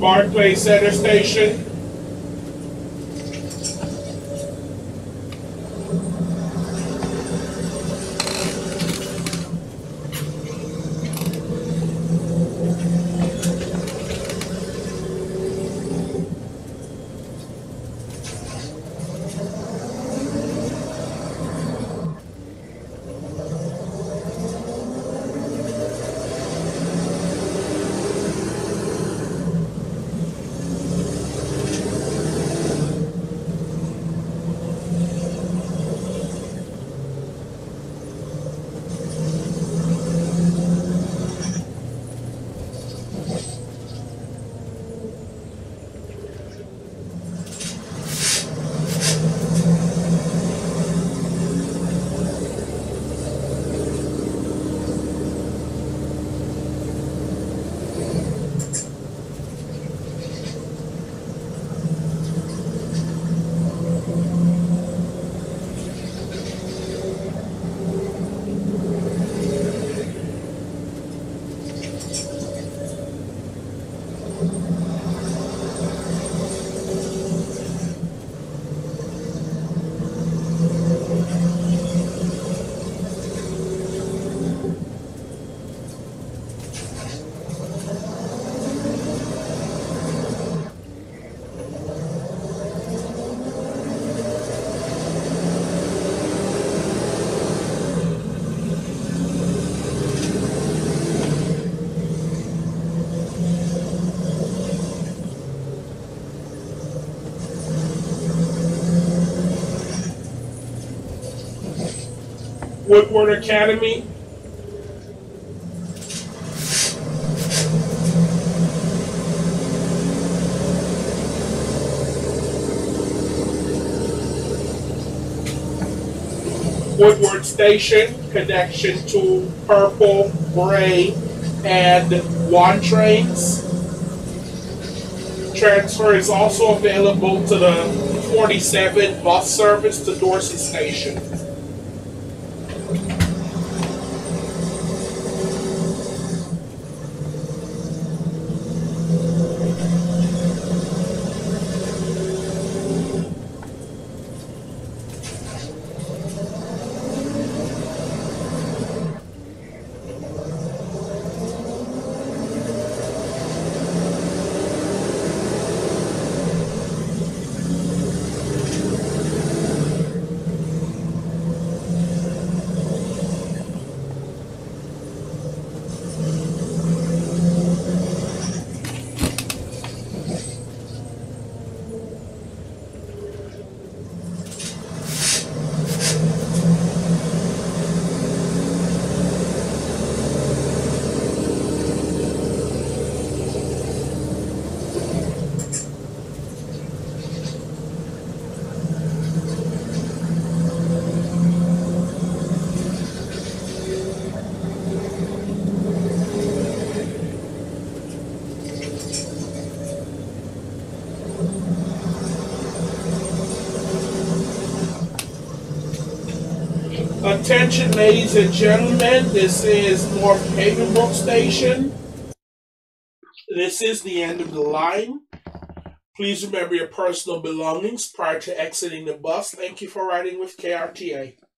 Barclay Center Station. Woodward Academy. Woodward Station, connection to Purple, Gray, and One trains. Transfer is also available to the 47 bus service to Dorsey Station. Attention, ladies and gentlemen, this is North Havenbrook Station. This is the end of the line. Please remember your personal belongings prior to exiting the bus. Thank you for riding with KRTA.